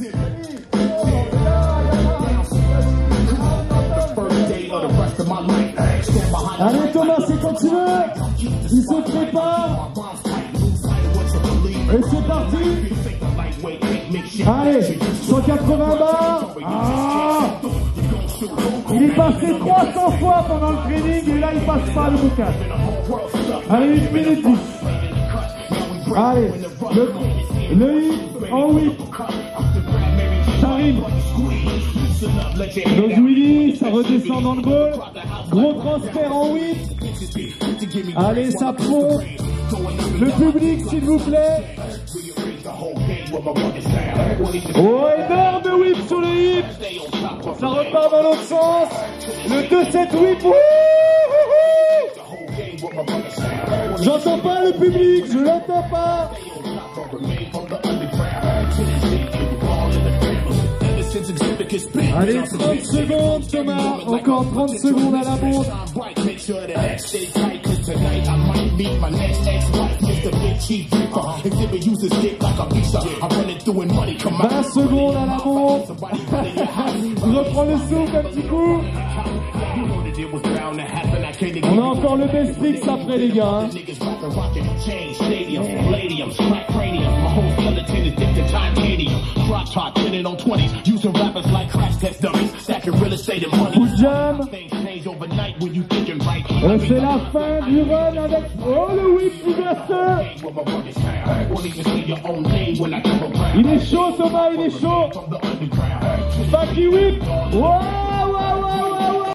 Allez Thomas, c'est quand tu veux. Il se prépare. Et c'est parti. Allez, 180 bars. Ah, il est passé 300 fois pendant le training et là il passe pas le boucan. Allez, 8 minutes 10. Allez, le hit en 8. J'arrive. Dose Willy, ça redescend dans le bol. Gros transfert en 8. Allez, ça pompe. Le public, s'il vous plaît. Oh, énorme whip sur le hip. Ça repart dans l'autre sens. Le 2-7 whip. J'entends pas le public, je l'entends pas. Allez, 30 secondes Thomas, encore 30 secondes à la montre. 20 secondes à la montre. Je reprends le souffle un petit coup. On a encore le best tricks après les gars. Coup de jam. C'est la fin du run avec le whip du Blaster. Il est chaud Thomas, il est chaud. Backy whip. Wow.